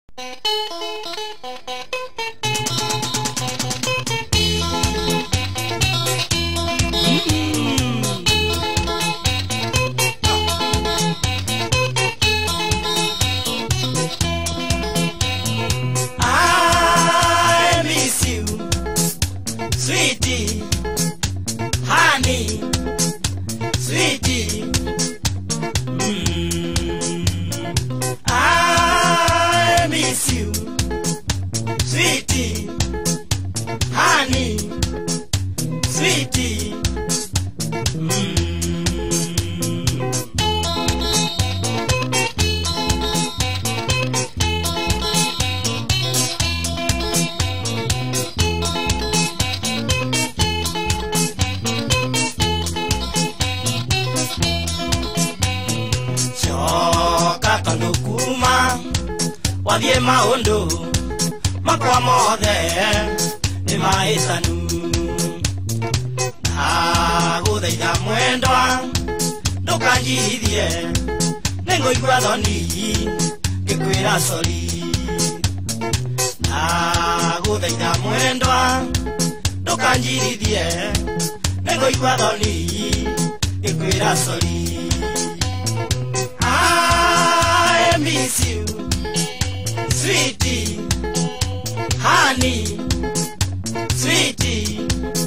I miss you, sweetie, honey, sweetie. I miss you, sweetie, honey, sweetie. Choka kanukuma wathie maundu makwa mothe ni maisanu na guthaitha mwendwa ndukanjithie ninguigua thoni ngikwira sori na guthaitha mwendwa ndukanjithie ninguigua thoni ngikwira sori. I miss you, sweetie, honey, sweetie.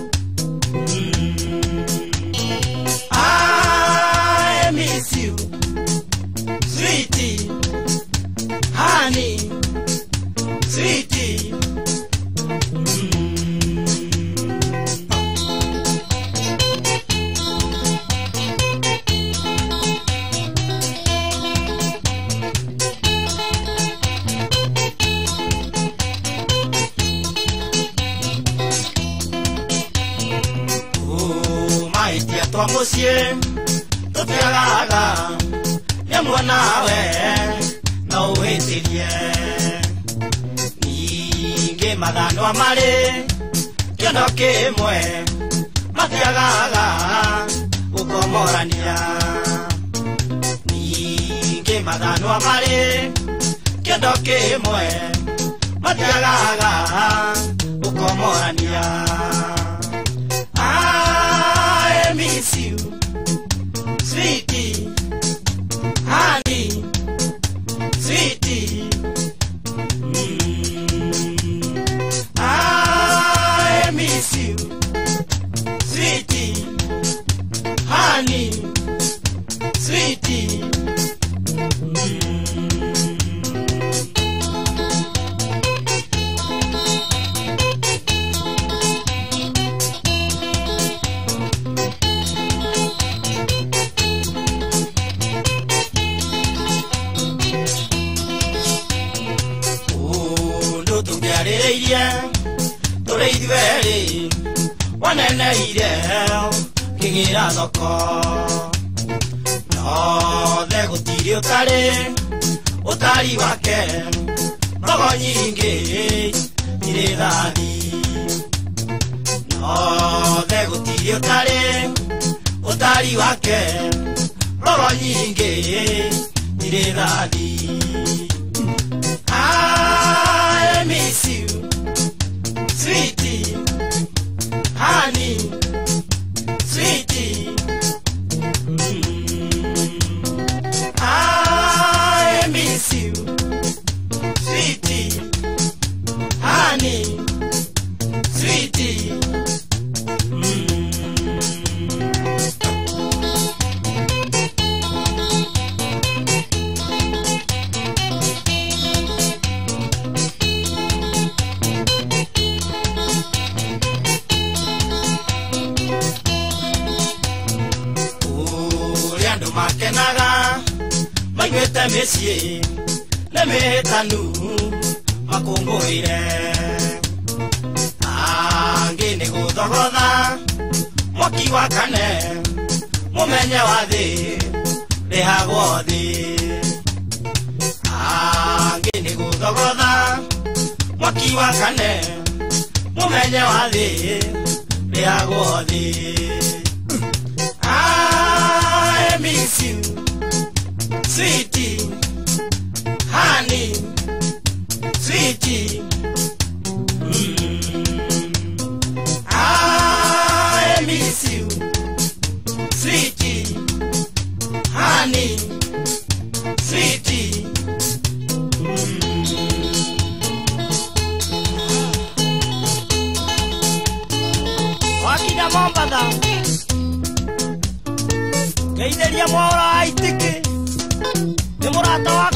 I miss you, sweetie, honey, sweetie. Twa mucie tutiagaga nyamwe nawe no witirie ninge mathano mari kiondo kimwe matiagaga gukomorania ninge mathano mari kiondo kimwe matiagaga gukomorania. I miss you, sweetie, honey, sweetie. I miss you, sweetie, honey, sweetie. Tureithweri waneneire kigira thoko no the gutiri utari wake rogo nyingi ire thani no the gutiri utari wake rogo nyingi ire thani. I miss you, sweetie, honey, sweetie. I miss you, sweetie, honey, sweetie. Makenaga maigwete micie ne mitanu makunguire angi ni guthogotha mwaki wa kane mumenye wa thi rihagwo thi angi ni guthogotha mwaki wa kane mumenye wa thi rihagwo thi. I miss you, sweetie, honey, gũthogotha geithĩria mwaũra wa itiki nĩ mũrata wa